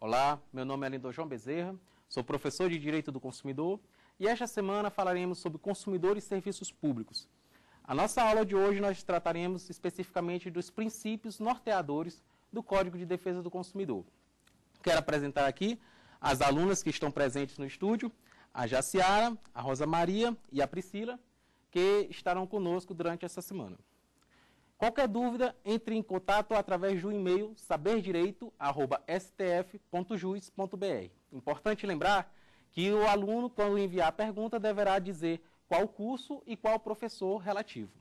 Olá, meu nome é Lindo João Bezerra, sou professor de Direito do Consumidor e esta semana falaremos sobre consumidores e serviços públicos. A nossa aula de hoje nós trataremos especificamente dos princípios norteadores do Código de Defesa do Consumidor. Quero apresentar aqui as alunas que estão presentes no estúdio, a Jaciara, a Rosa Maria e a Priscila, que estarão conosco durante essa semana. Qualquer dúvida, entre em contato através do e-mail saberdireito@stf.jus.br. Importante lembrar que o aluno, quando enviar a pergunta, deverá dizer qual curso e qual professor relativo.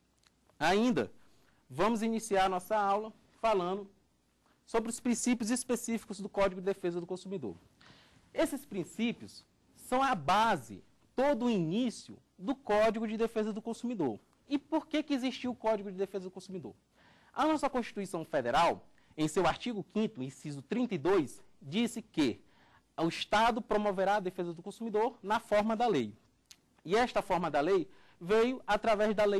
Ainda, vamos iniciar nossa aula falando sobre os princípios específicos do Código de Defesa do Consumidor. Esses princípios são a base, todo o início do Código de Defesa do Consumidor. E por que existiu o Código de Defesa do Consumidor? A nossa Constituição Federal, em seu artigo 5º, inciso 32, disse que o Estado promoverá a defesa do consumidor na forma da lei. E esta forma da lei veio através da Lei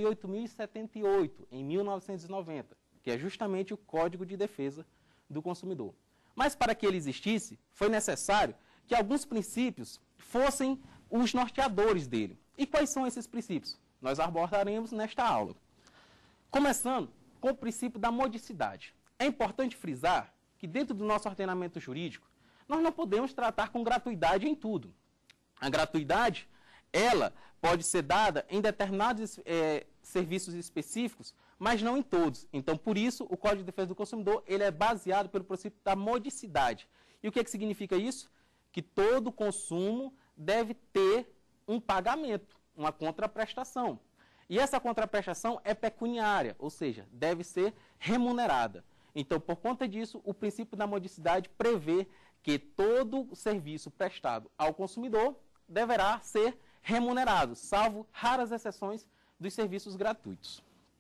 8.078, em 1990, que é justamente o Código de Defesa do Consumidor. Mas para que ele existisse, foi necessário que alguns princípios fossem os norteadores dele. E quais são esses princípios? Nós abordaremos nesta aula. Começando com o princípio da modicidade. É importante frisar que dentro do nosso ordenamento jurídico, nós não podemos tratar com gratuidade em tudo. A gratuidade, ela pode ser dada em determinados serviços específicos, mas não em todos. Então, por isso, o Código de Defesa do Consumidor ele é baseado pelo princípio da modicidade. E o que significa isso? Que todo consumo deve ter um pagamento, uma contraprestação. E essa contraprestação é pecuniária, ou seja, deve ser remunerada. Então, por conta disso, o princípio da modicidade prevê que todo serviço prestado ao consumidor deverá ser remunerado, salvo raras exceções dos serviços gratuitos.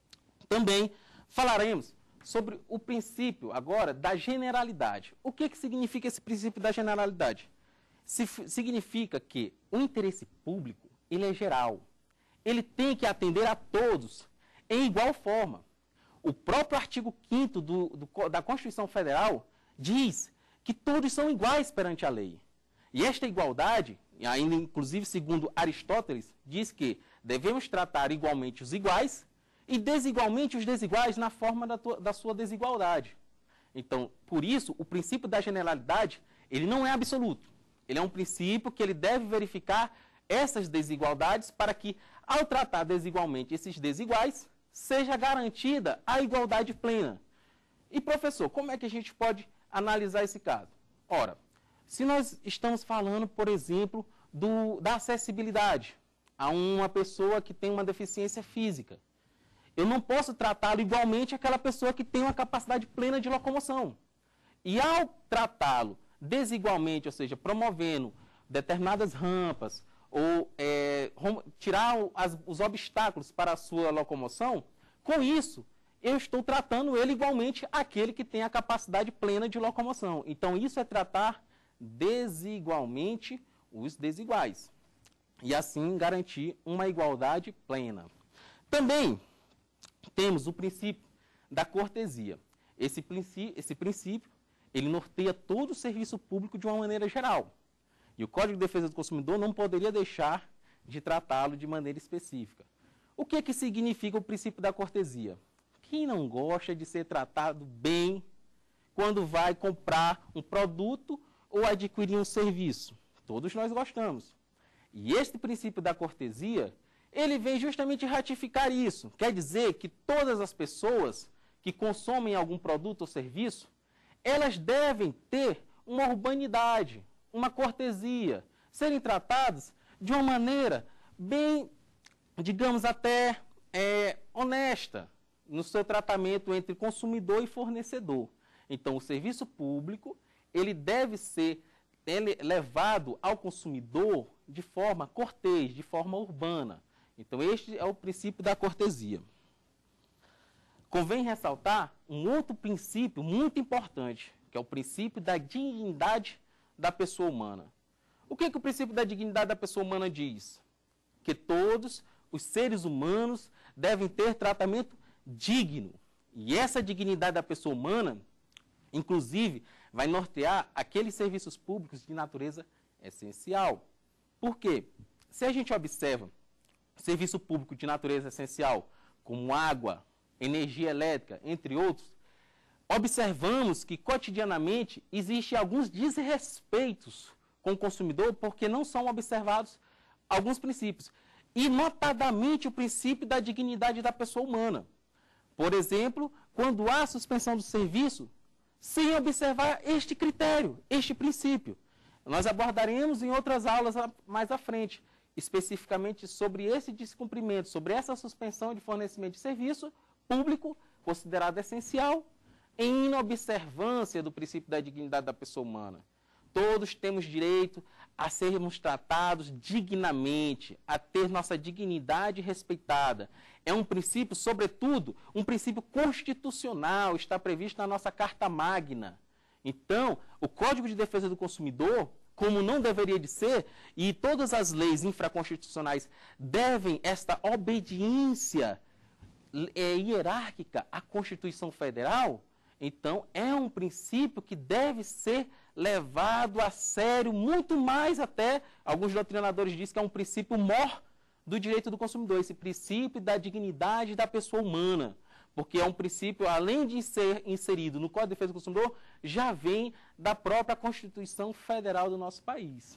Também falaremos sobre o princípio, agora, da generalidade. O que significa esse princípio da generalidade? Significa que o interesse público ele é geral. Ele tem que atender a todos em igual forma. O próprio artigo 5º da Constituição Federal diz que todos são iguais perante a lei. E esta igualdade, ainda inclusive segundo Aristóteles, diz que devemos tratar igualmente os iguais e desigualmente os desiguais na forma da sua desigualdade. Então, por isso, o princípio da generalidade, ele não é absoluto. Ele é um princípio que ele deve verificar essas desigualdades para que, ao tratar desigualmente esses desiguais, seja garantida a igualdade plena. E, professor, como é que a gente pode analisar esse caso? Ora, se nós estamos falando, por exemplo, da acessibilidade a uma pessoa que tem uma deficiência física, eu não posso tratá-lo igualmente àquela pessoa que tem uma capacidade plena de locomoção. E ao tratá-lo desigualmente, ou seja, promovendo determinadas rampas, ou tirar os obstáculos para a sua locomoção, com isso, eu estou tratando ele igualmente àquele que tem a capacidade plena de locomoção. Então, isso é tratar desigualmente os desiguais. E assim garantir uma igualdade plena. Também temos o princípio da cortesia. Esse princípio, ele norteia todo o serviço público de uma maneira geral. E o Código de Defesa do Consumidor não poderia deixar de tratá-lo de maneira específica. O que significa o princípio da cortesia? Quem não gosta de ser tratado bem quando vai comprar um produto ou adquirir um serviço? Todos nós gostamos. E este princípio da cortesia, ele vem justamente ratificar isso. Quer dizer que todas as pessoas que consomem algum produto ou serviço, elas devem ter uma urbanidade, uma cortesia, serem tratados de uma maneira bem, digamos até, honesta no seu tratamento entre consumidor e fornecedor. Então, o serviço público, ele deve ser levado ao consumidor de forma cortês, de forma urbana. Então, este é o princípio da cortesia. Convém ressaltar um outro princípio muito importante, que é o princípio da dignidade da pessoa humana. O que o princípio da dignidade da pessoa humana diz? Que todos os seres humanos devem ter tratamento digno. E essa dignidade da pessoa humana, inclusive, vai nortear aqueles serviços públicos de natureza essencial. Por quê? Se a gente observa serviço público de natureza essencial, como água, energia elétrica, entre outros, observamos que cotidianamente existem alguns desrespeitos com o consumidor porque não são observados alguns princípios, e notadamente o princípio da dignidade da pessoa humana. Por exemplo, quando há suspensão do serviço, sem observar este critério, este princípio. Nós abordaremos em outras aulas mais à frente, especificamente sobre esse descumprimento, sobre essa suspensão de fornecimento de serviço público, considerado essencial, em inobservância do princípio da dignidade da pessoa humana. Todos temos direito a sermos tratados dignamente, a ter nossa dignidade respeitada. É um princípio, sobretudo, um princípio constitucional, está previsto na nossa Carta Magna. Então, o Código de Defesa do Consumidor, como não deveria de ser, e todas as leis infraconstitucionais devem esta obediência hierárquica à Constituição Federal, então é um princípio que deve ser levado a sério, muito mais até, alguns doutrinadores dizem que é um princípio mor do direito do consumidor, esse princípio da dignidade da pessoa humana, porque é um princípio, além de ser inserido no Código de Defesa do Consumidor, já vem da própria Constituição Federal do nosso país.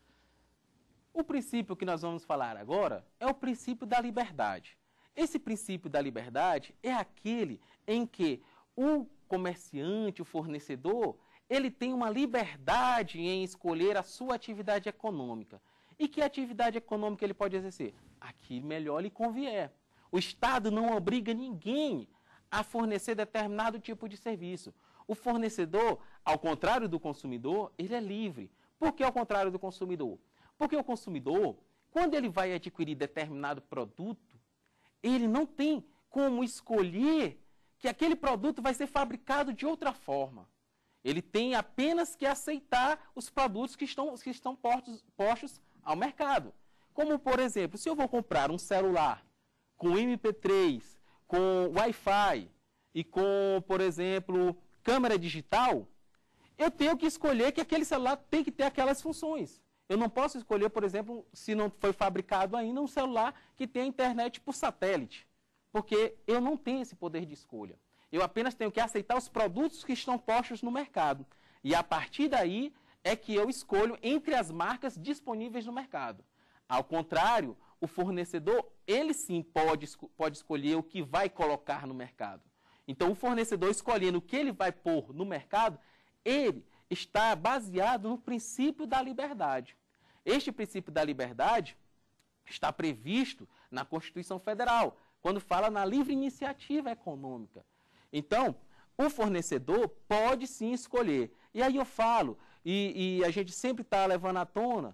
O princípio que nós vamos falar agora é o princípio da liberdade. Esse princípio da liberdade é aquele em que o comerciante, o fornecedor, ele tem uma liberdade em escolher a sua atividade econômica. E que atividade econômica ele pode exercer? A que melhor lhe convier. O Estado não obriga ninguém a fornecer determinado tipo de serviço. O fornecedor, ao contrário do consumidor, ele é livre. Por que ao contrário do consumidor? Porque o consumidor, quando ele vai adquirir determinado produto, ele não tem como escolher que aquele produto vai ser fabricado de outra forma. Ele tem apenas que aceitar os produtos que estão postos ao mercado. Como, por exemplo, se eu vou comprar um celular com MP3, com Wi-Fi e com, por exemplo, câmera digital, eu tenho que escolher que aquele celular tem que ter aquelas funções. Eu não posso escolher, por exemplo, se não foi fabricado ainda, um celular que tenha internet por satélite, porque eu não tenho esse poder de escolha. Eu apenas tenho que aceitar os produtos que estão postos no mercado. E a partir daí é que eu escolho entre as marcas disponíveis no mercado. Ao contrário, o fornecedor, ele sim pode escolher o que vai colocar no mercado. Então, o fornecedor escolhendo o que ele vai pôr no mercado, ele está baseado no princípio da liberdade. Este princípio da liberdade está previsto na Constituição Federal, quando fala na livre iniciativa econômica. Então, o fornecedor pode sim escolher. E aí eu falo, e a gente sempre está levando à tona,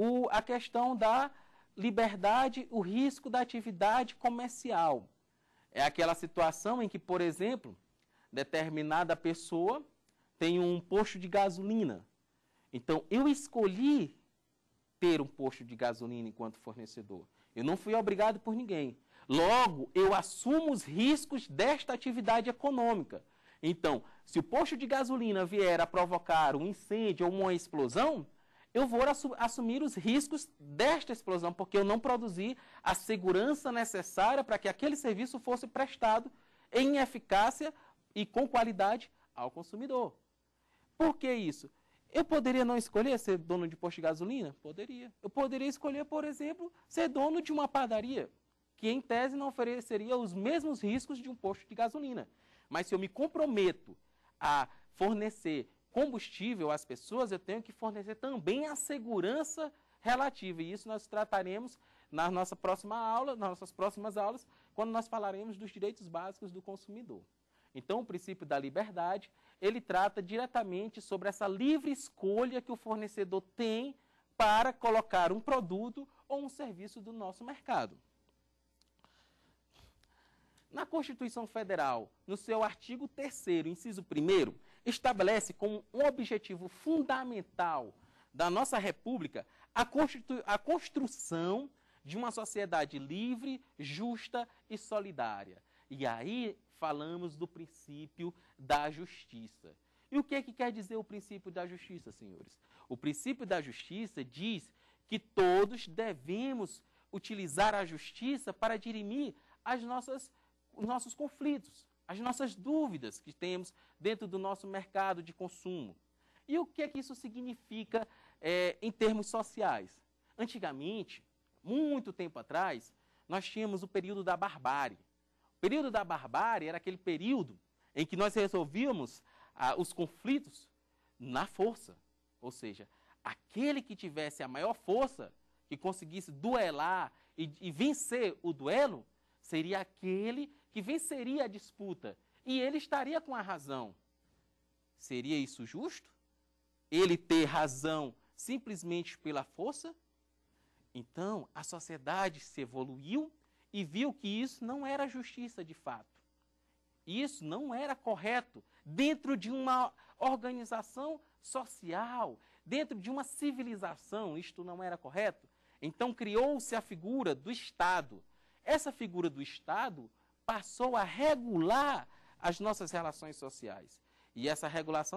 a questão da liberdade, o risco da atividade comercial. É aquela situação em que, por exemplo, determinada pessoa tem um posto de gasolina. Então, eu escolhi ter um posto de gasolina enquanto fornecedor. Eu não fui obrigado por ninguém. Logo, eu assumo os riscos desta atividade econômica. Então, se o posto de gasolina vier a provocar um incêndio ou uma explosão, eu vou assumir os riscos desta explosão, porque eu não produzi a segurança necessária para que aquele serviço fosse prestado em eficácia e com qualidade ao consumidor. Por que isso? Eu poderia não escolher ser dono de posto de gasolina? Poderia. Eu poderia escolher, por exemplo, ser dono de uma padaria, que em tese não ofereceria os mesmos riscos de um posto de gasolina. Mas se eu me comprometo a fornecer combustível às pessoas, eu tenho que fornecer também a segurança relativa. E isso nós trataremos na nossa próxima aula, nas nossas próximas aulas, quando nós falaremos dos direitos básicos do consumidor. Então, o princípio da liberdade, ele trata diretamente sobre essa livre escolha que o fornecedor tem para colocar um produto ou um serviço do nosso mercado. Na Constituição Federal, no seu artigo 3º, inciso 1º, estabelece como um objetivo fundamental da nossa República a construção de uma sociedade livre, justa e solidária. E aí falamos do princípio da justiça. E o que é que quer dizer o princípio da justiça, senhores? O princípio da justiça diz que todos devemos utilizar a justiça para dirimir os nossos conflitos, as nossas dúvidas que temos dentro do nosso mercado de consumo. E o que é que isso significa em termos sociais? Antigamente, muito tempo atrás, nós tínhamos o período da barbárie. O período da barbárie era aquele período em que nós resolvíamos os conflitos na força. Ou seja, aquele que tivesse a maior força, que conseguisse duelar e vencer o duelo, seria aquele que venceria a disputa. E ele estaria com a razão. Seria isso justo? Ele ter razão simplesmente pela força? Então, a sociedade se evoluiu e viu que isso não era justiça de fato. Isso não era correto dentro de uma organização social, dentro de uma civilização, isto não era correto. Então, criou-se a figura do Estado. Essa figura do Estado passou a regular as nossas relações sociais. E essa regulação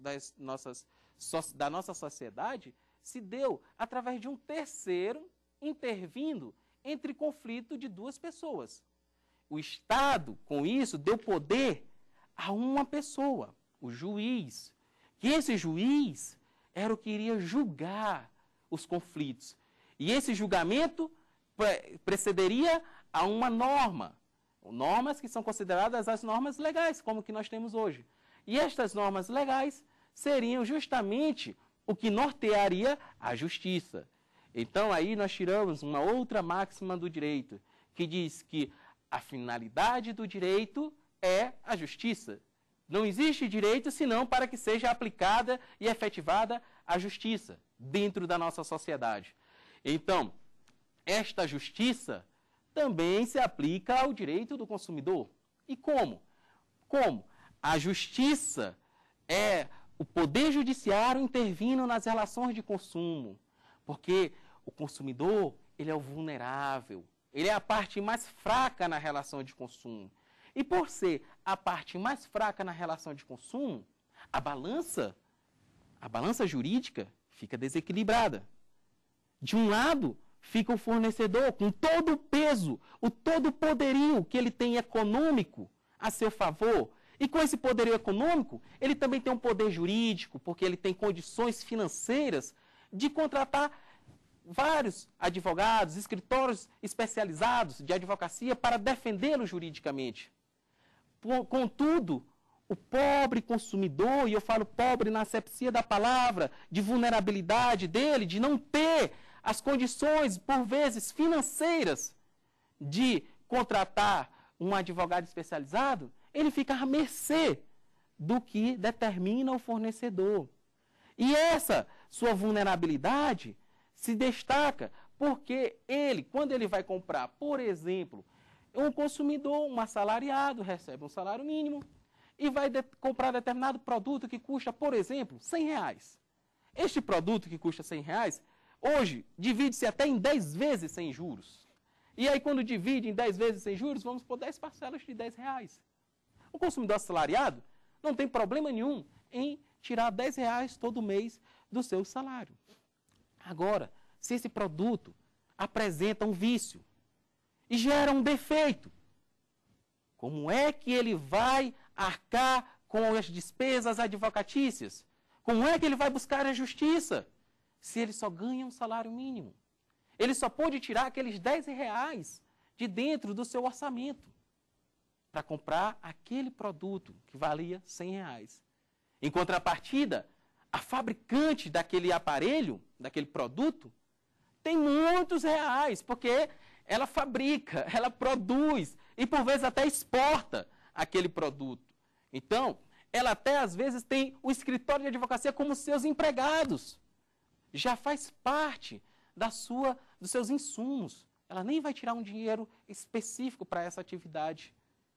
da nossa sociedade se deu através de um terceiro intervindo entre conflito de duas pessoas. O Estado, com isso, deu poder a uma pessoa, o juiz. Que esse juiz era o que iria julgar os conflitos. E esse julgamento precederia a uma norma. Normas que são consideradas as normas legais, como que nós temos hoje. E estas normas legais seriam justamente o que nortearia a justiça. Então, aí nós tiramos uma outra máxima do direito, que diz que a finalidade do direito é a justiça. Não existe direito senão para que seja aplicada e efetivada a justiça dentro da nossa sociedade. Então, esta justiça também se aplica ao direito do consumidor. E como? Como? A justiça é o poder judiciário intervindo nas relações de consumo. Porque o consumidor, ele é o vulnerável. Ele é a parte mais fraca na relação de consumo. E por ser a parte mais fraca na relação de consumo, a balança jurídica fica desequilibrada. De um lado, fica o fornecedor com todo o peso, todo o poderio que ele tem econômico a seu favor. E com esse poderio econômico, ele também tem um poder jurídico, porque ele tem condições financeiras de contratar vários advogados, escritórios especializados de advocacia para defendê-lo juridicamente. Contudo, o pobre consumidor, e eu falo pobre na acepção da palavra, de vulnerabilidade dele, de não ter as condições, por vezes, financeiras de contratar um advogado especializado, ele fica à mercê do que determina o fornecedor. E essa sua vulnerabilidade se destaca porque ele, quando ele vai comprar, por exemplo, um consumidor, um assalariado, recebe um salário mínimo e vai comprar determinado produto que custa, por exemplo, R$100. Este produto que custa R$100, hoje, divide-se até em 10 vezes sem juros. E aí, quando divide em 10 vezes sem juros, vamos por 10 parcelas de R$10. O consumidor assalariado não tem problema nenhum em tirar R$10 todo mês do seu salário. Agora, se esse produto apresenta um vício e gera um defeito, como é que ele vai arcar com as despesas advocatícias? Como é que ele vai buscar a justiça se ele só ganha um salário mínimo? Ele só pode tirar aqueles R$10 de dentro do seu orçamento para comprar aquele produto que valia R$100. Em contrapartida, a fabricante daquele aparelho, daquele produto, tem muitos reais, porque ela fabrica, ela produz e por vezes até exporta aquele produto. Então, ela até às vezes tem o escritório de advocacia como seus empregados. Já faz parte dos seus insumos. Ela nem vai tirar um dinheiro específico para essa atividade.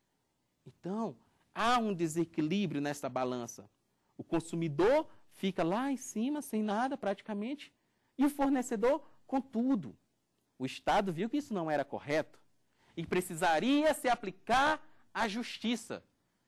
Então, há um desequilíbrio nessa balança. O consumidor fica lá em cima, sem nada praticamente, e o fornecedor com tudo. O Estado viu que isso não era correto e precisaria se aplicar a justiça.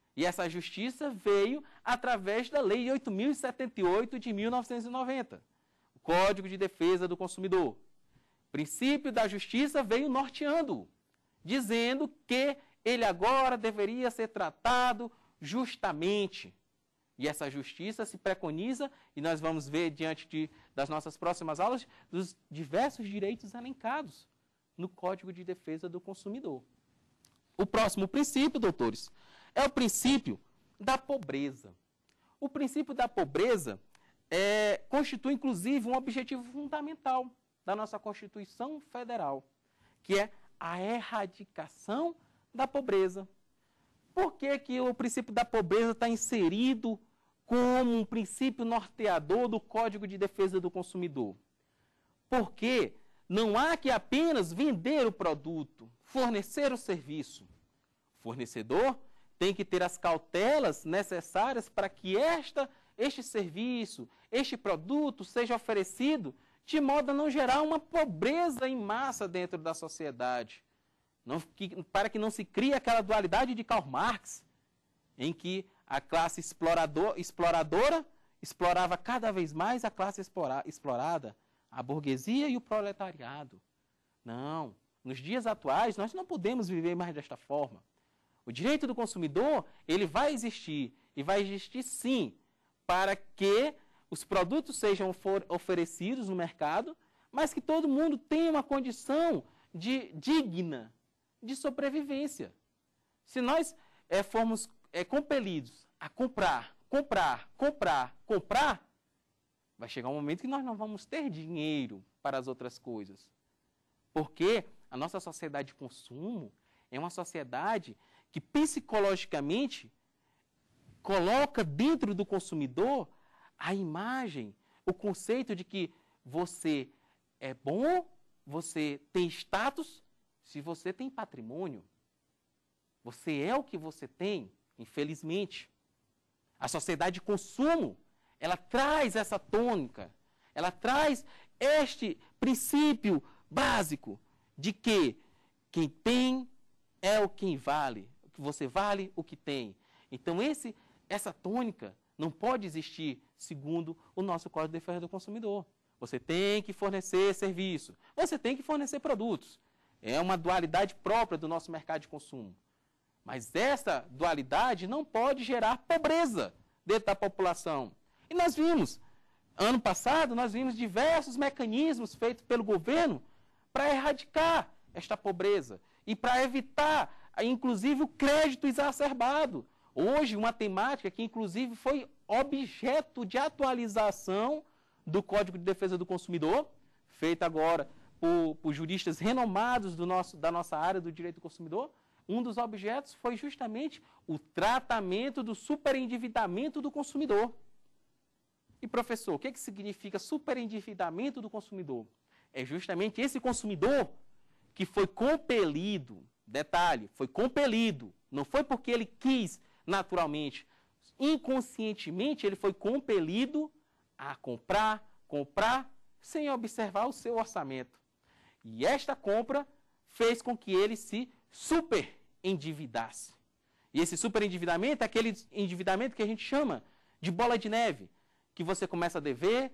E essa justiça veio através da Lei 8.078 de 1990, o Código de Defesa do Consumidor. O princípio da justiça veio norteando, dizendo que ele agora deveria ser tratado justamente. E essa justiça se preconiza, e nós vamos ver diante das nossas próximas aulas, dos diversos direitos elencados no Código de Defesa do Consumidor. O próximo princípio, doutores, é o princípio da pobreza. O princípio da pobreza constitui, inclusive, um objetivo fundamental da nossa Constituição Federal, que é a erradicação da pobreza. Por que o princípio da pobreza está inserido como um princípio norteador do Código de Defesa do Consumidor? Porque não há que apenas vender o produto, fornecer o serviço. O fornecedor tem que ter as cautelas necessárias para que este serviço, este produto seja oferecido de modo a não gerar uma pobreza em massa dentro da sociedade. Para que não se crie aquela dualidade de Karl Marx, em que a classe exploradora explorava cada vez mais a classe explorada, a burguesia e o proletariado. Não, nos dias atuais nós não podemos viver mais desta forma. O direito do consumidor, ele vai existir, e vai existir sim, para que os produtos sejam oferecidos no mercado, mas que todo mundo tenha uma condição digna de sobrevivência. Se nós formos compelidos a comprar, vai chegar um momento que nós não vamos ter dinheiro para as outras coisas. Porque a nossa sociedade de consumo é uma sociedade que psicologicamente coloca dentro do consumidor a imagem, o conceito de que você é bom, você tem status, se você tem patrimônio. Você é o que você tem, infelizmente. A sociedade de consumo, ela traz essa tônica, ela traz este princípio básico de que quem tem é o quem vale, que você vale o que tem. Então essa tônica não pode existir segundo o nosso Código de Defesa do Consumidor. Você tem que fornecer serviço, você tem que fornecer produtos. É uma dualidade própria do nosso mercado de consumo. Mas essa dualidade não pode gerar pobreza dentro da população. E nós vimos, ano passado, diversos mecanismos feitos pelo governo para erradicar esta pobreza e para evitar, inclusive, o crédito exacerbado. Hoje, uma temática que, inclusive, foi objeto de atualização do Código de Defesa do Consumidor, feita agora por juristas renomados da nossa área do direito do consumidor. Um dos objetos foi justamente o tratamento do superendividamento do consumidor. E, professor, o que significa superendividamento do consumidor? É justamente esse consumidor que foi compelido, detalhe, foi compelido, não foi porque ele quis naturalmente, inconscientemente ele foi compelido a comprar sem observar o seu orçamento. E esta compra fez com que ele se superendividasse. E esse superendividamento é aquele endividamento que a gente chama de bola de neve, que você começa a dever,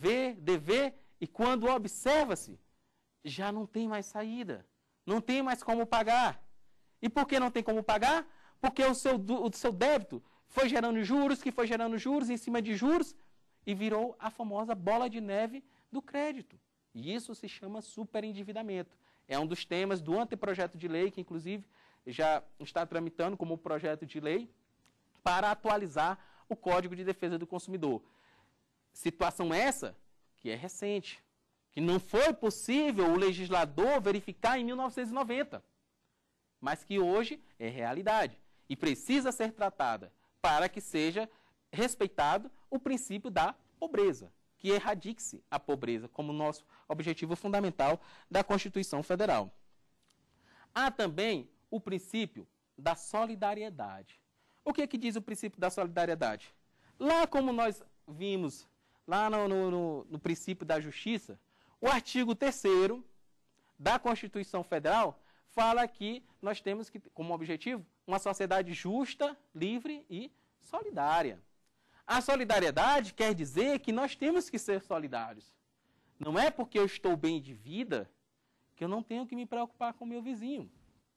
e quando observa-se, já não tem mais saída, não tem mais como pagar. E por que não tem como pagar? Porque o seu débito foi gerando juros, que foi gerando juros em cima de juros, e virou a famosa bola de neve do crédito. E isso se chama superendividamento. É um dos temas do anteprojeto de lei, que inclusive já está tramitando como projeto de lei para atualizar o Código de Defesa do Consumidor. Situação essa que é recente, que não foi possível o legislador verificar em 1990, mas que hoje é realidade e precisa ser tratada para que seja respeitado o princípio da pobreza, que erradique-se a pobreza como nosso objetivo fundamental da Constituição Federal. Há também o princípio da solidariedade. O que diz o princípio da solidariedade? Lá como nós vimos, lá no princípio da justiça, o artigo 3º da Constituição Federal fala que nós temos que, como objetivo, uma sociedade justa, livre e solidária. A solidariedade quer dizer que nós temos que ser solidários. Não é porque eu estou bem de vida que eu não tenho que me preocupar com o meu vizinho.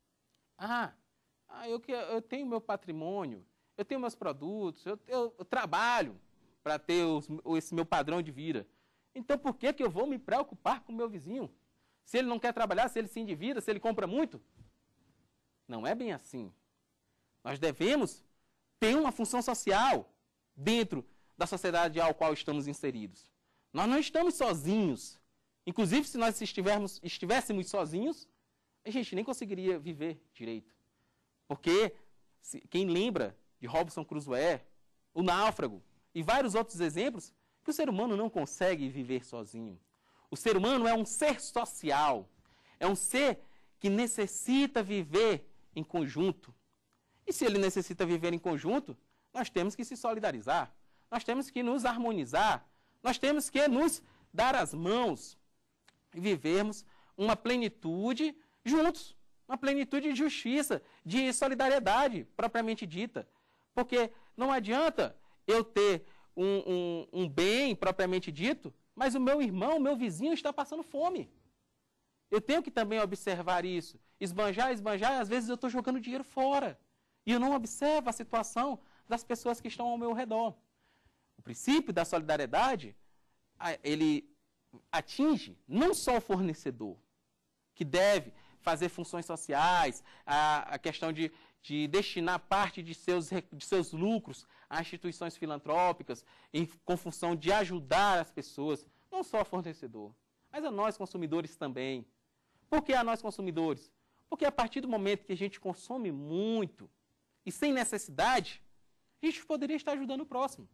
Eu tenho meu patrimônio, eu tenho meus produtos, eu trabalho para ter esse meu padrão de vida. Então, por que eu vou me preocupar com o meu vizinho? Se ele não quer trabalhar, se ele se endivida, se ele compra muito? Não é bem assim. Nós devemos ter uma função social dentro da sociedade ao qual estamos inseridos. Nós não estamos sozinhos. Inclusive, se nós estivéssemos sozinhos, a gente nem conseguiria viver direito. Porque quem lembra de Robinson Crusoe, o náufrago e vários outros exemplos, que o ser humano não consegue viver sozinho. O ser humano é um ser social, é um ser que necessita viver em conjunto. E se ele necessita viver em conjunto, nós temos que se solidarizar, nós temos que nos harmonizar, nós temos que nos dar as mãos e vivermos uma plenitude juntos, uma plenitude de justiça, de solidariedade propriamente dita. Porque não adianta eu ter um bem propriamente dito, mas o meu irmão, o meu vizinho está passando fome. Eu tenho que também observar isso. Esbanjar, e às vezes eu estou jogando dinheiro fora. E eu não observo a situação das pessoas que estão ao meu redor. O princípio da solidariedade, ele atinge não só o fornecedor, que deve fazer funções sociais, a questão de destinar parte de seus lucros a instituições filantrópicas, com função de ajudar as pessoas, não só o fornecedor, mas a nós consumidores também. Por que a nós consumidores? Porque a partir do momento que a gente consome muito e sem necessidade, a gente poderia estar ajudando o próximo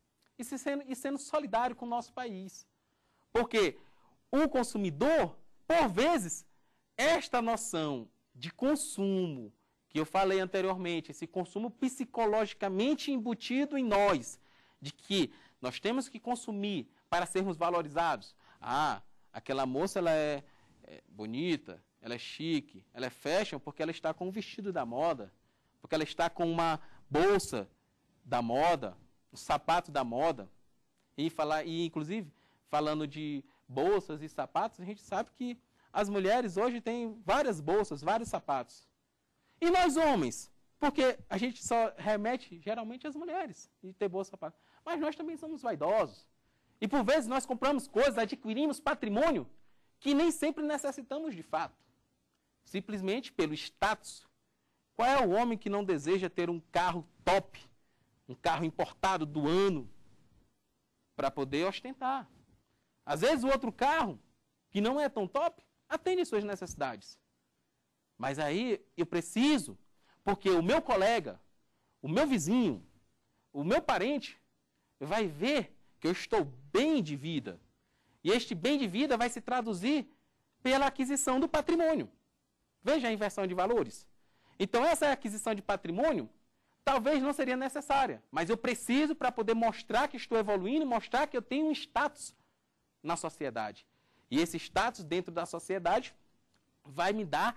e sendo solidário com o nosso país. Porque o consumidor, por vezes, esta noção de consumo, que eu falei anteriormente, esse consumo psicologicamente embutido em nós, de que nós temos que consumir para sermos valorizados. Aquela moça ela é bonita, ela é chique, ela é fashion porque ela está com um vestido da moda, porque ela está com uma bolsa da moda, um sapato da moda. E inclusive, falando de bolsas e sapatos, a gente sabe que as mulheres hoje têm várias bolsas, vários sapatos. E nós homens? Porque a gente só remete geralmente às mulheres de ter bolsa, sapato. Mas nós também somos vaidosos. E por vezes nós compramos coisas, adquirimos patrimônio que nem sempre necessitamos de fato. Simplesmente pelo status. Qual é o homem que não deseja ter um carro top, um carro importado do ano, para poder ostentar? Às vezes o outro carro, que não é tão top, atende suas necessidades. Mas aí eu preciso, porque o meu colega, o meu vizinho, o meu parente, vai ver que eu estou bem de vida. E este bem de vida vai se traduzir pela aquisição do patrimônio. Veja a inversão de valores. Então, essa aquisição de patrimônio talvez não seria necessária, mas eu preciso para poder mostrar que estou evoluindo, mostrar que eu tenho um status na sociedade. E esse status dentro da sociedade vai me dar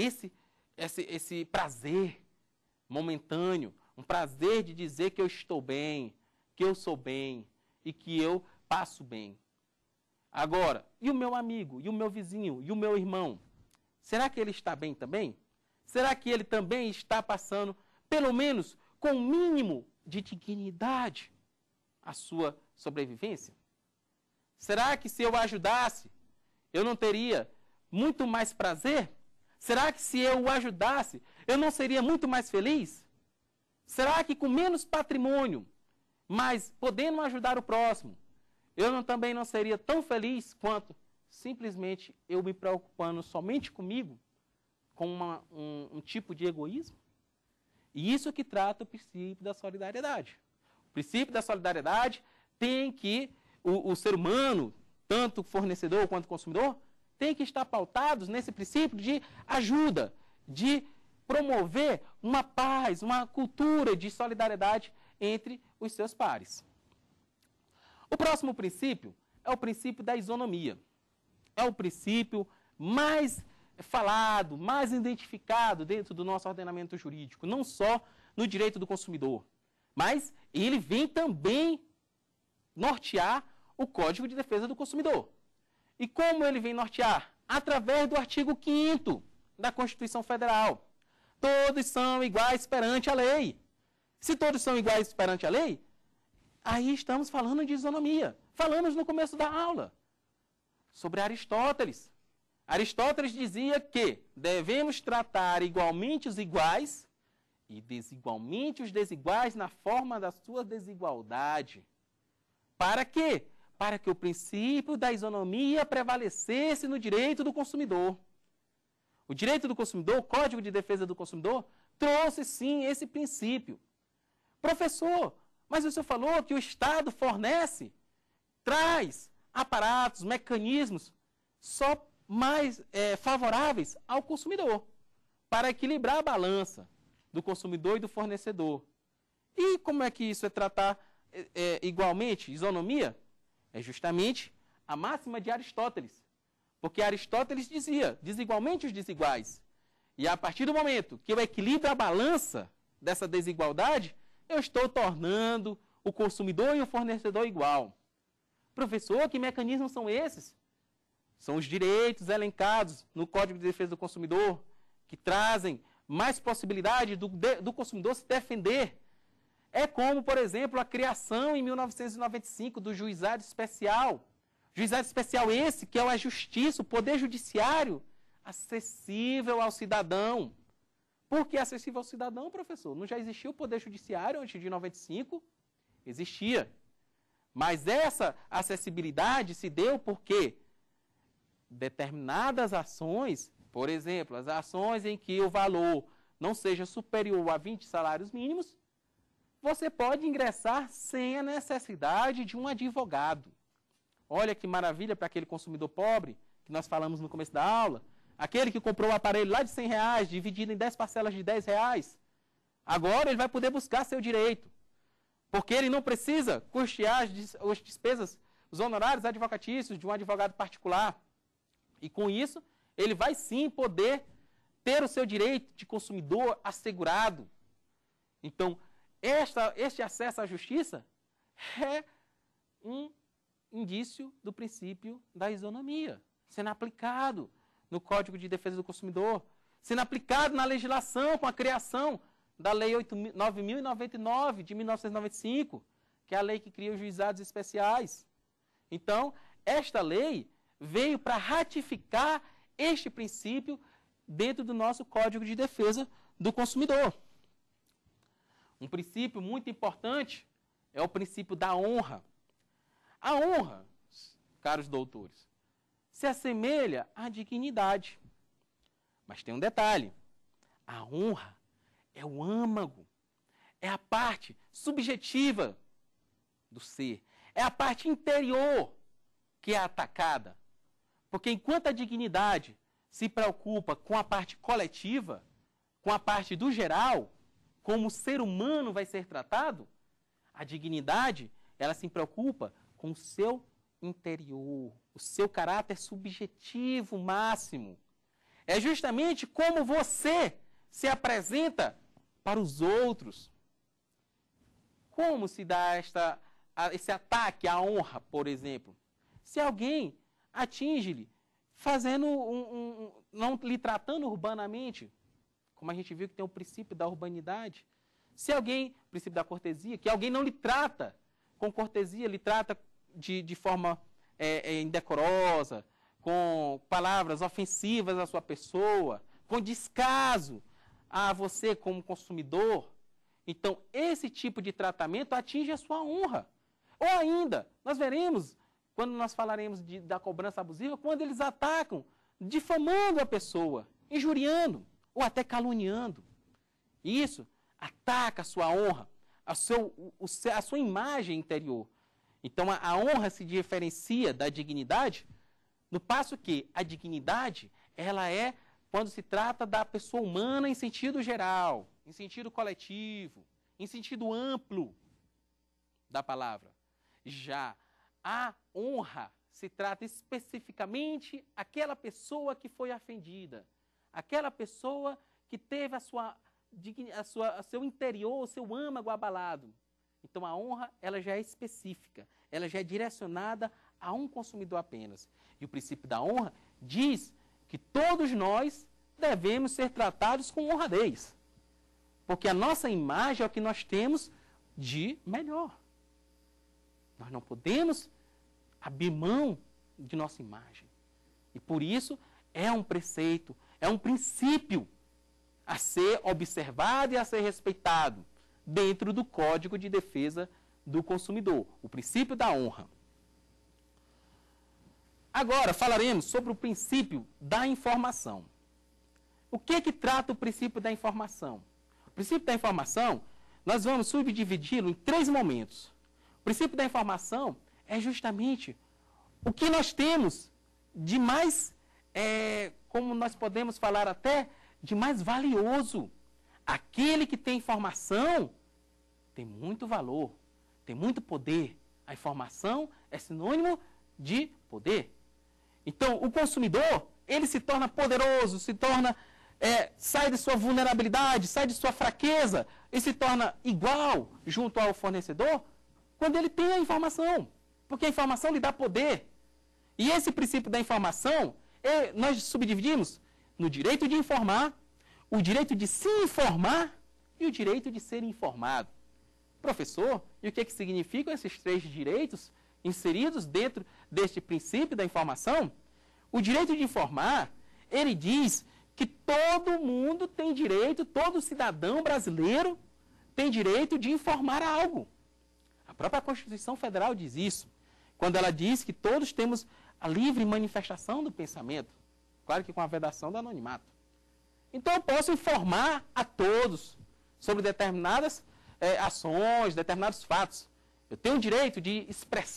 esse prazer momentâneo, um prazer de dizer que eu estou bem, que eu sou bem e que eu passo bem. Agora, e o meu amigo, e o meu vizinho, e o meu irmão? Será que ele está bem também? Será que ele também está passando, pelo menos, com o mínimo de dignidade, a sua sobrevivência? Será que se eu ajudasse, eu não teria muito mais prazer? Será que se eu o ajudasse, eu não seria muito mais feliz? Será que com menos patrimônio, mas podendo ajudar o próximo, eu também não seria tão feliz quanto simplesmente eu me preocupando somente comigo, com um tipo de egoísmo? E isso que trata o princípio da solidariedade. O princípio da solidariedade tem que, o ser humano, tanto fornecedor quanto consumidor, tem que estar pautados nesse princípio de ajuda, de promover uma paz, uma cultura de solidariedade entre os seus pares. O próximo princípio é o princípio da isonomia. É o princípio mais falado, mais identificado dentro do nosso ordenamento jurídico, não só no direito do consumidor, mas ele vem também nortear o Código de Defesa do Consumidor. E como ele vem nortear? Através do artigo 5º da Constituição Federal. Todos são iguais perante a lei. Se todos são iguais perante a lei, aí estamos falando de isonomia. Falamos no começo da aula sobre Aristóteles. Aristóteles dizia que devemos tratar igualmente os iguais e desigualmente os desiguais na forma da sua desigualdade. Para quê? Para que o princípio da isonomia prevalecesse no direito do consumidor. O direito do consumidor, o Código de Defesa do Consumidor, trouxe sim esse princípio. Professor, mas o senhor falou que o Estado fornece, traz aparatos, mecanismos só mais favoráveis ao consumidor, para equilibrar a balança do consumidor e do fornecedor. E como é que isso é tratar igualmente, isonomia? É justamente a máxima de Aristóteles. Porque Aristóteles dizia, desigualmente os desiguais. E a partir do momento que eu equilibro a balança dessa desigualdade, eu estou tornando o consumidor e o fornecedor igual. Professor, que mecanismos são esses? São os direitos elencados no Código de Defesa do Consumidor, que trazem mais possibilidade do consumidor se defender. É como, por exemplo, a criação em 1995 do juizado especial. Juizado especial esse que é a justiça, o poder judiciário, acessível ao cidadão. Por que acessível ao cidadão, professor? Não já existia o poder judiciário antes de 95? Existia. Mas essa acessibilidade se deu porque determinadas ações, por exemplo, as ações em que o valor não seja superior a 20 salários mínimos, você pode ingressar sem a necessidade de um advogado. Olha que maravilha para aquele consumidor pobre, que nós falamos no começo da aula, aquele que comprou o aparelho lá de R$100, dividido em 10 parcelas de R$10, agora ele vai poder buscar seu direito, porque ele não precisa custear as despesas, os honorários advocatícios de um advogado particular. E com isso, ele vai sim poder ter o seu direito de consumidor assegurado. Então, este acesso à justiça é um indício do princípio da isonomia, sendo aplicado no Código de Defesa do Consumidor, sendo aplicado na legislação com a criação da Lei 9.099 de 1995, que é a lei que cria os juizados especiais. Então, esta lei veio para ratificar este princípio dentro do nosso Código de Defesa do Consumidor. Um princípio muito importante é o princípio da honra. A honra, caros doutores, se assemelha à dignidade. Mas tem um detalhe. A honra é o âmago, é a parte subjetiva do ser, é a parte interior que é atacada. Porque enquanto a dignidade se preocupa com a parte coletiva, com a parte do geral, como o ser humano vai ser tratado, a dignidade, ela se preocupa com o seu interior, o seu caráter subjetivo máximo. É justamente como você se apresenta para os outros. Como se dá esse ataque à honra, por exemplo? Se alguém atinge-lhe fazendo não lhe tratando urbanamente, como a gente viu que tem o princípio da urbanidade. Se alguém, o princípio da cortesia, que alguém não lhe trata com cortesia, lhe trata de forma indecorosa, com palavras ofensivas à sua pessoa, com descaso a você como consumidor, então esse tipo de tratamento atinge a sua honra. Ou ainda, nós veremos, quando nós falaremos da cobrança abusiva, quando eles atacam, difamando a pessoa, injuriando ou até caluniando. Isso ataca a sua honra, a sua imagem interior. Então, a honra se diferencia da dignidade, no passo que a dignidade, ela é quando se trata da pessoa humana em sentido geral, em sentido coletivo, em sentido amplo da palavra. Já a honra se trata especificamente aquela pessoa que foi ofendida, aquela pessoa que teve seu interior, o seu âmago abalado. Então a honra, ela já é específica, ela já é direcionada a um consumidor apenas. E o princípio da honra diz que todos nós devemos ser tratados com honradez, porque a nossa imagem é o que nós temos de melhor. Nós não podemos abrir mão de nossa imagem. E por isso é um preceito, é um princípio a ser observado e a ser respeitado dentro do Código de Defesa do Consumidor, o princípio da honra. Agora falaremos sobre o princípio da informação. O que trata o princípio da informação? O princípio da informação, nós vamos subdividi-lo em 3 momentos. O princípio da informação é justamente o que nós temos de mais, como nós podemos falar até, de mais valioso. Aquele que tem informação tem muito valor, tem muito poder. A informação é sinônimo de poder. Então, o consumidor, ele se torna poderoso, sai de sua vulnerabilidade, sai de sua fraqueza e se torna igual junto ao fornecedor quando ele tem a informação. Porque a informação lhe dá poder. E esse princípio da informação, nós subdividimos no direito de informar, o direito de se informar e o direito de ser informado. Professor, e o que significam esses 3 direitos inseridos dentro deste princípio da informação? O direito de informar, ele diz que todo mundo tem direito, todo cidadão brasileiro tem direito de informar algo. A própria Constituição Federal diz isso, quando ela diz que todos temos a livre manifestação do pensamento, claro que com a vedação do anonimato. Então eu posso informar a todos sobre determinadas ações, determinados fatos. Eu tenho o direito de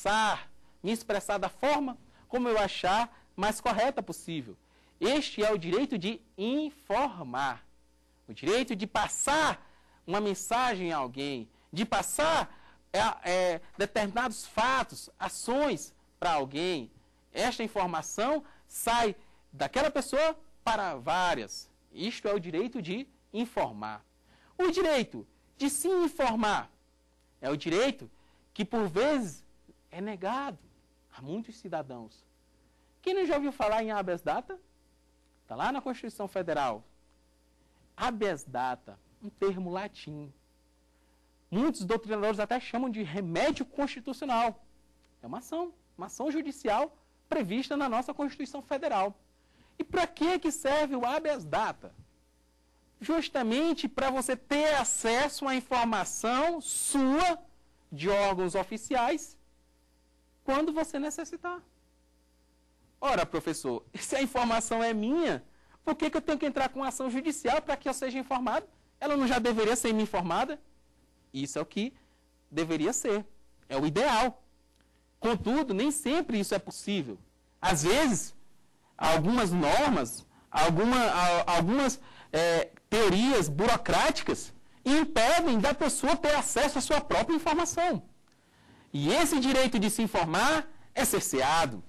me expressar da forma como eu achar mais correta possível. Este é o direito de informar, o direito de passar uma mensagem a alguém, de passar determinados fatos, ações para alguém. Esta informação sai daquela pessoa para várias. Isto é o direito de informar. O direito de se informar é o direito que, por vezes, é negado a muitos cidadãos. Quem não já ouviu falar em habeas data? Está lá na Constituição Federal. Habeas data, um termo latim. Muitos doutrinadores até chamam de remédio constitucional. É uma ação judicial prevista na nossa Constituição Federal. E para que serve o habeas data? Justamente para você ter acesso à informação sua, de órgãos oficiais, quando você necessitar. Ora, professor, se a informação é minha, por que eu tenho que entrar com ação judicial para que eu seja informado? Ela não já deveria ser me informada? Isso é o que deveria ser. É o ideal. Contudo, nem sempre isso é possível. Às vezes, algumas normas, algumas teorias burocráticas impedem da pessoa ter acesso à sua própria informação. E esse direito de se informar é cerceado.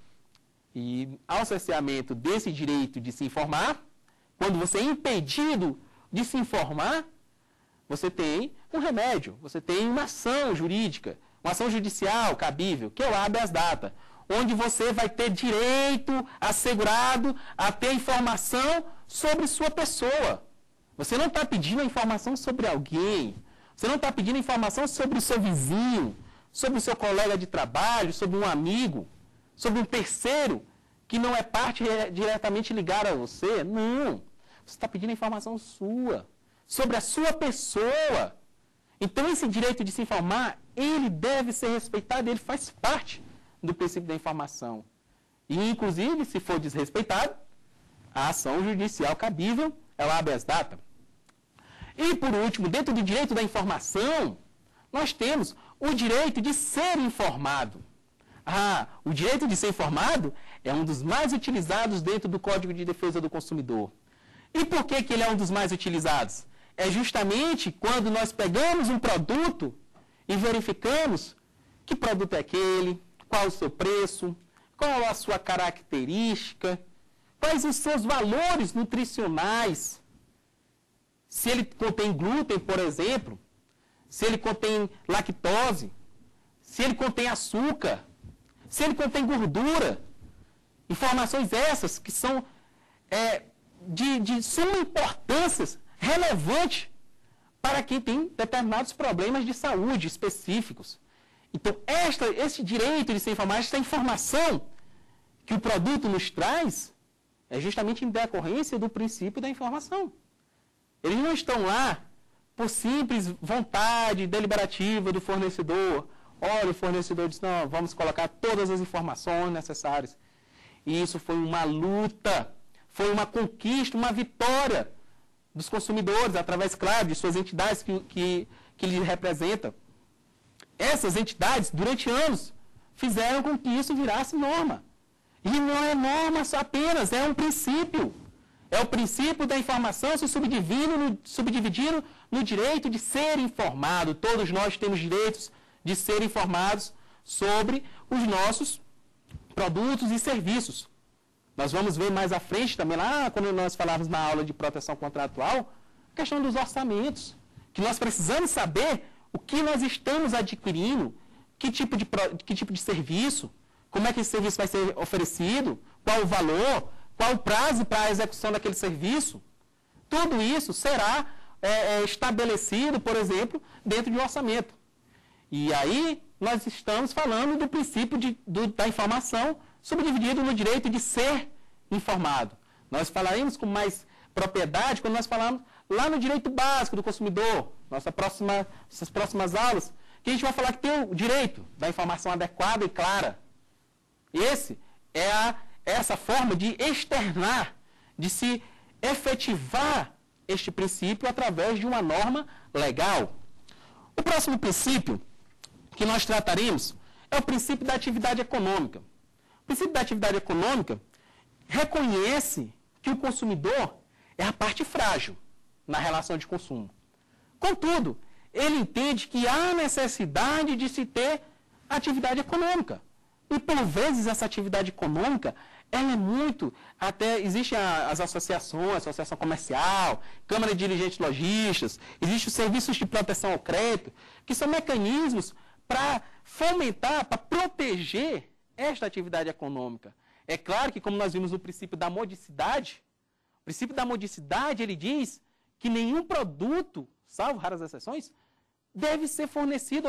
E ao cerceamento desse direito de se informar, quando você é impedido de se informar, você tem um remédio, você tem uma ação jurídica, uma ação judicial cabível, que é o habeas data, onde você vai ter direito assegurado a ter informação sobre sua pessoa. Você não está pedindo a informação sobre alguém, você não está pedindo informação sobre o seu vizinho, sobre o seu colega de trabalho, sobre um amigo, sobre um terceiro que não é parte diretamente ligada a você. Não. Você está pedindo a informação sua, sobre a sua pessoa. Então, esse direito de se informar, ele deve ser respeitado, ele faz parte do princípio da informação. E, inclusive, se for desrespeitado, a ação judicial cabível é o habeas data. E, por último, dentro do direito da informação, nós temos o direito de ser informado. O direito de ser informado é um dos mais utilizados dentro do Código de Defesa do Consumidor. E por que ele é um dos mais utilizados? É justamente quando nós pegamos um produto e verificamos que produto é aquele, qual o seu preço, qual a sua característica, quais os seus valores nutricionais. Se ele contém glúten, por exemplo, se ele contém lactose, se ele contém açúcar, se ele contém gordura. Informações essas que são de suma importância, relevante para quem tem determinados problemas de saúde específicos. Então, esse direito de ser informado, esta informação que o produto nos traz, é justamente em decorrência do princípio da informação. Eles não estão lá por simples vontade deliberativa do fornecedor. Olha, o fornecedor diz, não, vamos colocar todas as informações necessárias. E isso foi uma luta, foi uma conquista, uma vitória dos consumidores, através, claro, de suas entidades que lhes representam. Essas entidades, durante anos, fizeram com que isso virasse norma. E não é norma só apenas, é um princípio. É o princípio da informação se subdividindo no direito de ser informado. Todos nós temos direitos de ser informados sobre os nossos produtos e serviços. Nós vamos ver mais à frente também, lá quando nós falarmos na aula de proteção contratual, a questão dos orçamentos. Que nós precisamos saber o que nós estamos adquirindo, que tipo de serviço, como é que esse serviço vai ser oferecido, qual o valor, qual o prazo para a execução daquele serviço. Tudo isso será estabelecido, por exemplo, dentro de um orçamento. E aí nós estamos falando do princípio da informação subdividido no direito de ser informado. Nós falaremos com mais propriedade quando nós falarmos lá no direito básico do consumidor, nossas próximas aulas, que a gente vai falar que tem o direito da informação adequada e clara. Esse é essa forma de externar, de se efetivar este princípio através de uma norma legal. O próximo princípio que nós trataremos é o princípio da atividade econômica. O princípio da atividade econômica reconhece que o consumidor é a parte frágil na relação de consumo. Contudo, ele entende que há necessidade de se ter atividade econômica. E, por vezes, essa atividade econômica, ela é muito... Até existem as associações, associação comercial, Câmara de Dirigentes Lojistas, existem os serviços de proteção ao crédito, que são mecanismos para fomentar, para proteger esta atividade econômica. É claro que, como nós vimos no princípio da modicidade, o princípio da modicidade, ele diz que nenhum produto, salvo raras exceções, deve ser fornecido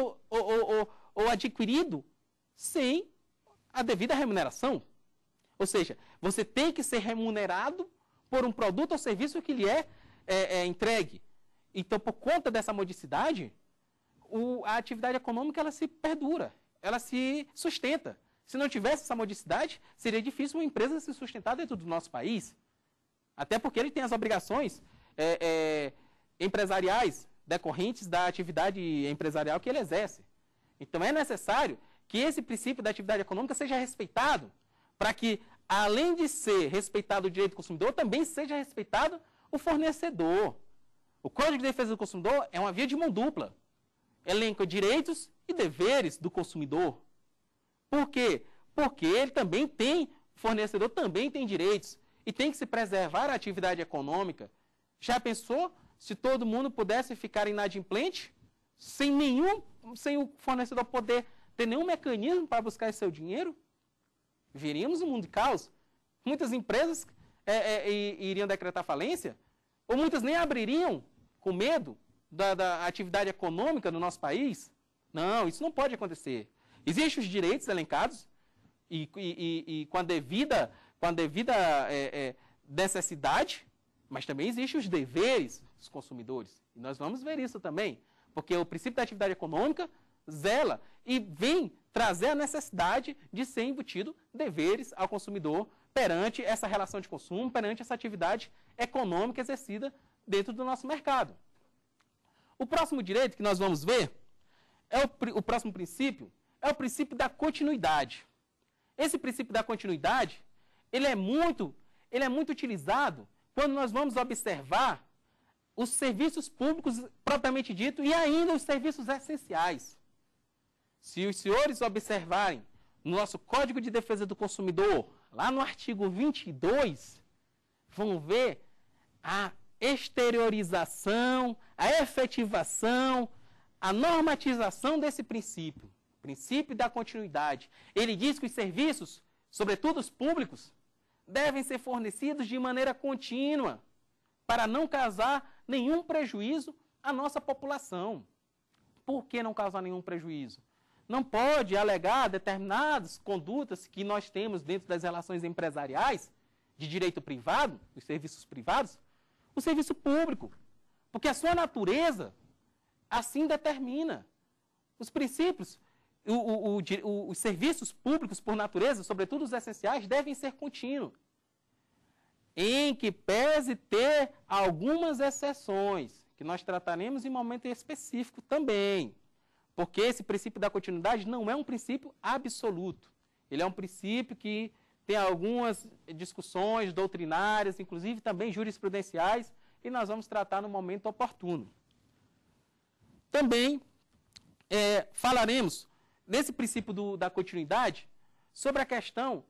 ou adquirido sem a devida remuneração. Ou seja, você tem que ser remunerado por um produto ou serviço que lhe é entregue. Então, por conta dessa modicidade, a atividade econômica ela se perdura, ela se sustenta. Se não tivesse essa modicidade, seria difícil uma empresa se sustentar dentro do nosso país. Até porque ele tem as obrigações empresariais decorrentes da atividade empresarial que ele exerce. Então, é necessário que esse princípio da atividade econômica seja respeitado, para que, além de ser respeitado o direito do consumidor, também seja respeitado o fornecedor. O Código de Defesa do Consumidor é uma via de mão dupla. Elenca direitos e deveres do consumidor. Por quê? Porque ele também tem, o fornecedor também tem direitos e tem que se preservar a atividade econômica. Já pensou se todo mundo pudesse ficar inadimplente, sem o fornecedor poder ter nenhum mecanismo para buscar esse seu dinheiro? Viríamos um mundo de caos. Muitas empresas iriam decretar falência, ou muitas nem abririam com medo da atividade econômica no nosso país. Não, isso não pode acontecer. Existem os direitos elencados e com a devida necessidade, mas também existem os deveres dos consumidores. E nós vamos ver isso também, porque o princípio da atividade econômica zela e vem trazer a necessidade de ser embutido deveres ao consumidor perante essa relação de consumo, perante essa atividade econômica exercida dentro do nosso mercado. O próximo direito que nós vamos ver, o próximo princípio, é o princípio da continuidade. Esse princípio da continuidade, ele é muito utilizado quando nós vamos observar os serviços públicos propriamente dito e ainda os serviços essenciais. Se os senhores observarem no nosso Código de Defesa do Consumidor, lá no artigo 22, vão ver a exteriorização, a efetivação, a normatização desse princípio da continuidade. Ele diz que os serviços, sobretudo os públicos, devem ser fornecidos de maneira contínua, para não causar nenhum prejuízo à nossa população. Por que não causar nenhum prejuízo? Não pode alegar determinadas condutas que nós temos dentro das relações empresariais, de direito privado, os serviços privados, o serviço público. Porque a sua natureza assim determina. Os princípios, os serviços públicos, por natureza, sobretudo os essenciais, devem ser contínuos. Em que pese ter algumas exceções, que nós trataremos em momento específico também. Porque esse princípio da continuidade não é um princípio absoluto. Ele é um princípio que tem algumas discussões doutrinárias, inclusive também jurisprudenciais, e nós vamos tratar no momento oportuno. Também falaremos, nesse princípio da continuidade, sobre a questão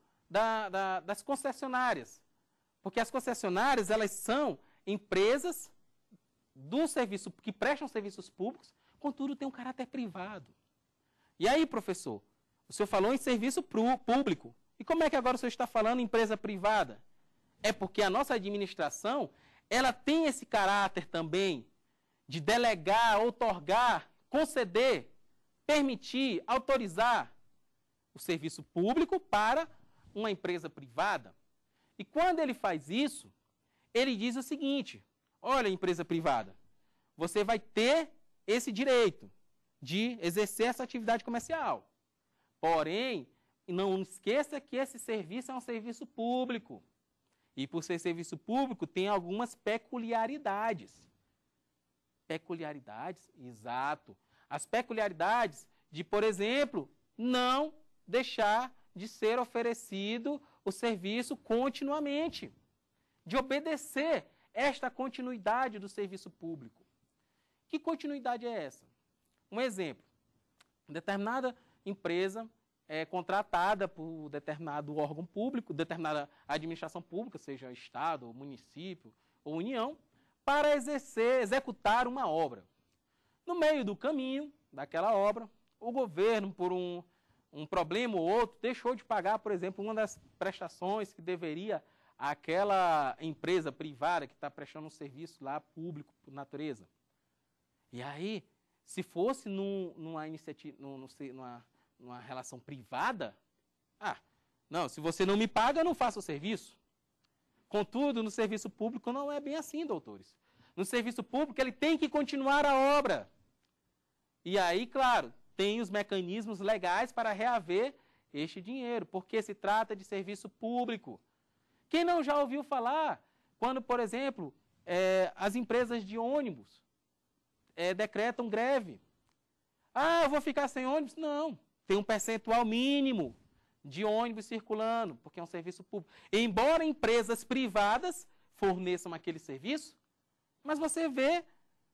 das concessionárias. Porque as concessionárias, elas são empresas do serviço, que prestam serviços públicos, contudo, tem um caráter privado. E aí, professor, o senhor falou em serviço público. E como é que agora o senhor está falando em empresa privada? É porque a nossa administração, ela tem esse caráter também de delegar, outorgar, conceder, permitir, autorizar o serviço público para uma empresa privada. E quando ele faz isso, ele diz o seguinte: olha, empresa privada, você vai ter esse direito de exercer essa atividade comercial. Porém, não esqueça que esse serviço é um serviço público. E por ser serviço público, tem algumas peculiaridades. Peculiaridades? Exato. As peculiaridades de, por exemplo, não deixar de ser oferecido o serviço continuamente. De obedecer esta continuidade do serviço público. Que continuidade é essa? Um exemplo. Determinada empresa é contratada por determinado órgão público, determinada administração pública, seja Estado, ou município ou União, para executar uma obra. No meio do caminho daquela obra, o governo, por um problema ou outro, deixou de pagar, por exemplo, uma das prestações que deveria aquela empresa privada que está prestando um serviço lá público, por natureza. E aí, se fosse numa iniciativa, numa relação privada, não, se você não me paga, eu não faço o serviço. Contudo, no serviço público não é bem assim, doutores. No serviço público, ele tem que continuar a obra. E aí, claro, tem os mecanismos legais para reaver este dinheiro, porque se trata de serviço público. Quem não já ouviu falar quando, por exemplo, as empresas de ônibus decretam greve? Eu vou ficar sem ônibus? Não. Tem um percentual mínimo de ônibus circulando, porque é um serviço público. Embora empresas privadas forneçam aquele serviço, mas você vê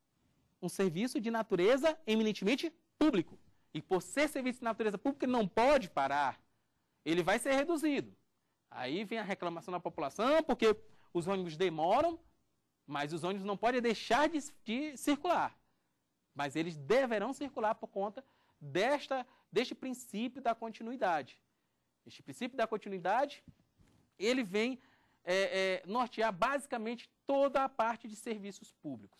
um serviço de natureza eminentemente público. E por ser serviço de natureza pública, ele não pode parar. Ele vai ser reduzido. Aí vem a reclamação da população, porque os ônibus demoram, mas os ônibus não podem deixar de circular. Mas eles deverão circular por conta deste princípio da continuidade. Este princípio da continuidade, ele vem nortear basicamente toda a parte de serviços públicos.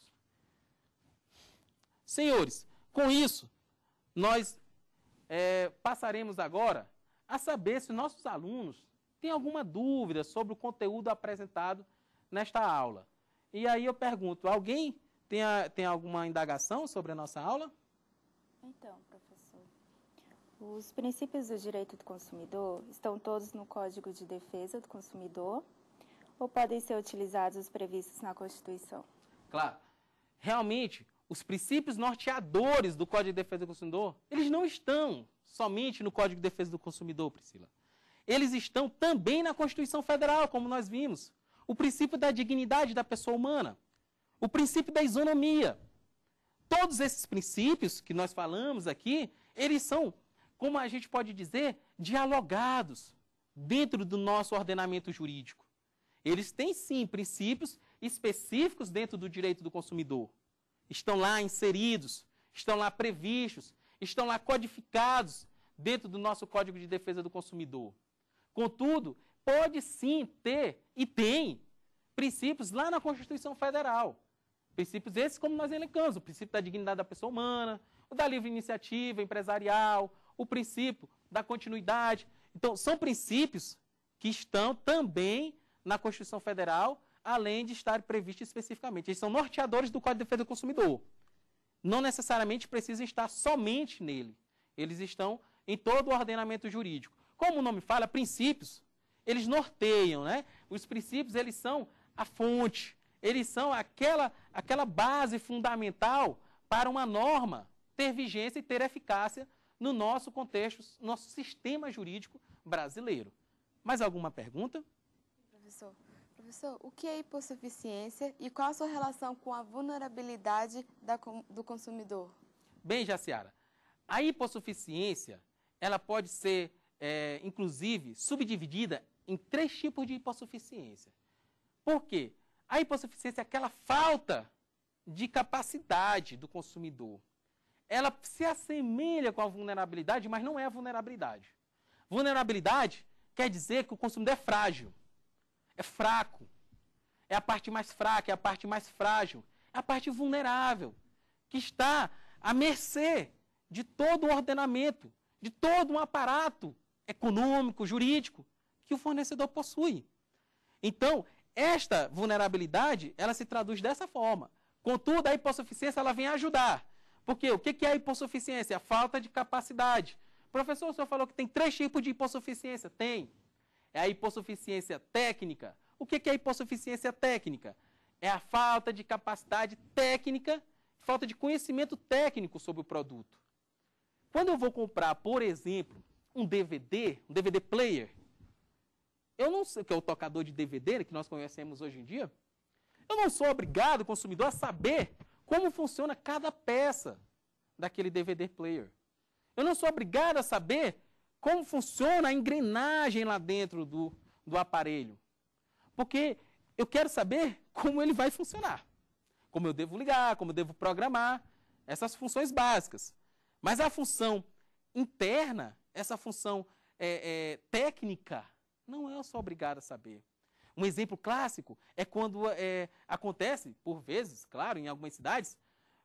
Senhores, com isso, nós passaremos agora a saber se nossos alunos têm alguma dúvida sobre o conteúdo apresentado nesta aula. E aí eu pergunto, alguém tem alguma indagação sobre a nossa aula? Então, professor, os princípios do direito do consumidor estão todos no Código de Defesa do Consumidor ou podem ser utilizados os previstos na Constituição? Claro. Realmente, os princípios norteadores do Código de Defesa do Consumidor, eles não estão somente no Código de Defesa do Consumidor, Priscila. Eles estão também na Constituição Federal, como nós vimos. O princípio da dignidade da pessoa humana. O princípio da isonomia. Todos esses princípios que nós falamos aqui, eles são como a gente pode dizer, dialogados dentro do nosso ordenamento jurídico. Eles têm, sim, princípios específicos dentro do direito do consumidor. Estão lá inseridos, estão lá previstos, estão lá codificados dentro do nosso Código de Defesa do Consumidor. Contudo, pode sim ter, e tem, princípios lá na Constituição Federal. Princípios esses, como nós elencamos, o princípio da dignidade da pessoa humana, o da livre iniciativa empresarial, o princípio da continuidade. Então, são princípios que estão também na Constituição Federal, além de estar previstos especificamente. Eles são norteadores do Código de Defesa do Consumidor. Não necessariamente precisam estar somente nele. Eles estão em todo o ordenamento jurídico. Como o nome fala, princípios, eles norteiam, né? Os princípios, eles são a fonte, eles são aquela base fundamental para uma norma ter vigência e ter eficácia no nosso contexto, nosso sistema jurídico brasileiro. Mais alguma pergunta? Professor, o que é hipossuficiência e qual a sua relação com a vulnerabilidade do consumidor? Bem, Jaciara, a hipossuficiência, ela pode ser, inclusive, subdividida em 3 tipos de hipossuficiência. Por quê? A hipossuficiência é aquela falta de capacidade do consumidor. Ela se assemelha com a vulnerabilidade, mas não é a vulnerabilidade. Vulnerabilidade quer dizer que o consumidor é frágil, é fraco, é a parte mais fraca, é a parte mais frágil, é a parte vulnerável, que está à mercê de todo o ordenamento, de todo um aparato econômico, jurídico, que o fornecedor possui. Então, esta vulnerabilidade, ela se traduz dessa forma. Contudo, a hipossuficiência, ela vem ajudar. Porque o que é a hipossuficiência? A falta de capacidade. Professor, o senhor falou que tem 3 tipos de hipossuficiência. Tem. É a hipossuficiência técnica. O que é a hipossuficiência técnica? É a falta de capacidade técnica, falta de conhecimento técnico sobre o produto. Quando eu vou comprar, por exemplo, um DVD player, eu não sei, que é o tocador de DVD que nós conhecemos hoje em dia, eu não sou obrigado, consumidor, a saber como funciona cada peça daquele DVD player. Eu não sou obrigado a saber como funciona a engrenagem lá dentro do aparelho. Porque eu quero saber como ele vai funcionar. Como eu devo ligar, como eu devo programar, essas funções básicas. Mas a função interna, essa função técnica, não eu sou obrigado a saber. Um exemplo clássico é quando acontece, por vezes, claro, em algumas cidades,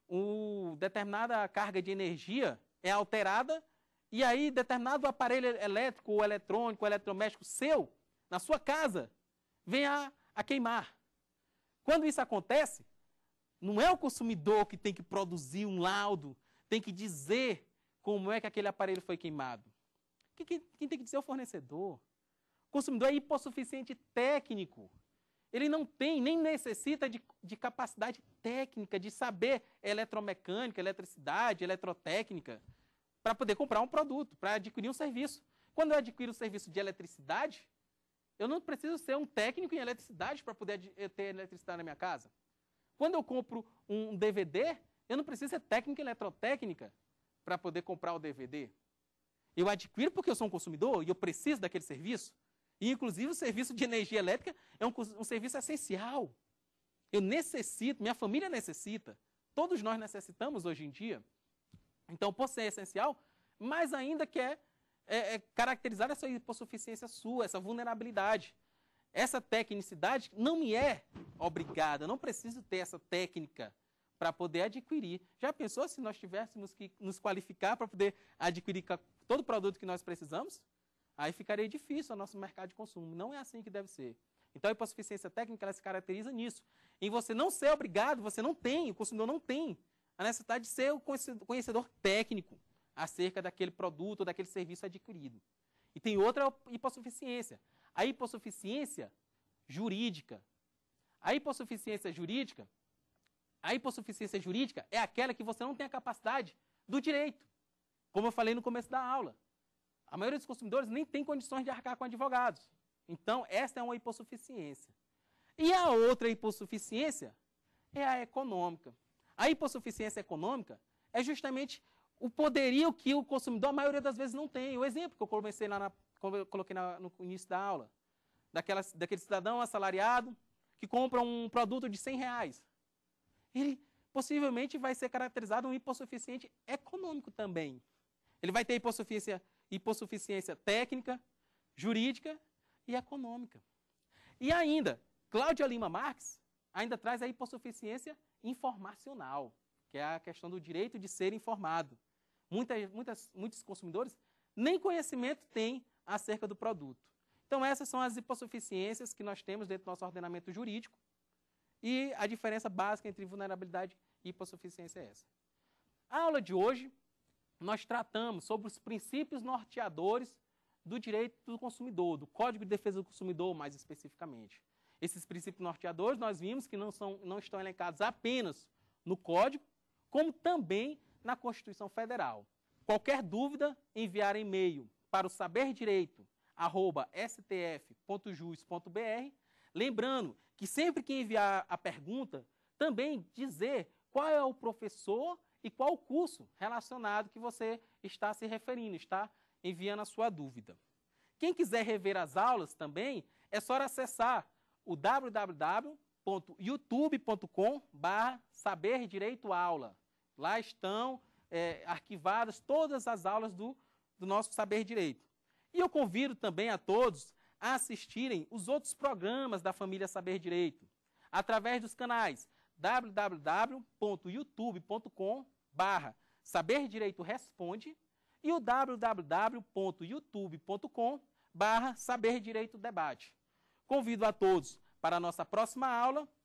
determinada carga de energia é alterada e aí determinado aparelho elétrico ou eletrônico, ou eletrodoméstico seu, na sua casa, vem a queimar. Quando isso acontece, não é o consumidor que tem que produzir um laudo, tem que dizer como é que aquele aparelho foi queimado. Quem tem que dizer é o fornecedor. O consumidor é hipossuficiente técnico. Ele não tem, nem necessita de capacidade técnica, de saber eletromecânica, eletricidade, eletrotécnica, para poder comprar um produto, para adquirir um serviço. Quando eu adquiro o serviço de eletricidade, eu não preciso ser um técnico em eletricidade para poder ter eletricidade na minha casa. Quando eu compro um DVD, eu não preciso ser técnico em eletrotécnica para poder comprar o DVD. Eu adquiro porque eu sou um consumidor e eu preciso daquele serviço. E, inclusive, o serviço de energia elétrica é um serviço essencial. Eu necessito, minha família necessita. Todos nós necessitamos hoje em dia. Então, por ser essencial, mais ainda quer caracterizar essa hipossuficiência sua, essa vulnerabilidade. Essa tecnicidade não me é obrigada, eu não preciso ter essa técnica para poder adquirir. Já pensou se nós tivéssemos que nos qualificar para poder adquirir todo o produto que nós precisamos? Aí ficaria difícil o nosso mercado de consumo. Não é assim que deve ser. Então, a hipossuficiência técnica ela se caracteriza nisso. Em você não ser obrigado, você não tem, o consumidor não tem a necessidade de ser o conhecedor técnico acerca daquele produto ou daquele serviço adquirido. E tem outra hipossuficiência. A hipossuficiência jurídica. A hipossuficiência jurídica é aquela que você não tem a capacidade do direito. Como eu falei no começo da aula. A maioria dos consumidores nem tem condições de arcar com advogados. Então, essa é uma hipossuficiência. E a outra hipossuficiência é a econômica. A hipossuficiência econômica é justamente o poderio que o consumidor, a maioria das vezes, não tem. O exemplo que eu comecei coloquei no início da aula, daquele cidadão assalariado que compra um produto de R$100. Ele possivelmente vai ser caracterizado um hipossuficiente econômico também. Ele vai ter hipossuficiência técnica, jurídica e econômica. E ainda, Cláudia Lima Marques ainda traz a hipossuficiência informacional, que é a questão do direito de ser informado. Muitos consumidores nem conhecimento têm acerca do produto. Então, essas são as hipossuficiências que nós temos dentro do nosso ordenamento jurídico e a diferença básica entre vulnerabilidade e hipossuficiência é essa. A aula de hoje, nós tratamos sobre os princípios norteadores do direito do consumidor, do Código de Defesa do Consumidor, mais especificamente. Esses princípios norteadores, nós vimos que não estão elencados apenas no Código, como também na Constituição Federal. Qualquer dúvida, enviar e-mail para o saberdireito@stf.jus.br. Lembrando que sempre que enviar a pergunta, também dizer qual é o professor e qual o curso relacionado que você está se referindo, está enviando a sua dúvida. Quem quiser rever as aulas também, é só acessar o www.youtube.com/saberdireitoaula. Lá estão arquivadas todas as aulas do nosso Saber Direito. E eu convido também a todos a assistirem os outros programas da família Saber Direito, através dos canais www.youtube.com/saberdireitoresponde e o www.youtube.com/saberdireitodebate. Convido a todos para a nossa próxima aula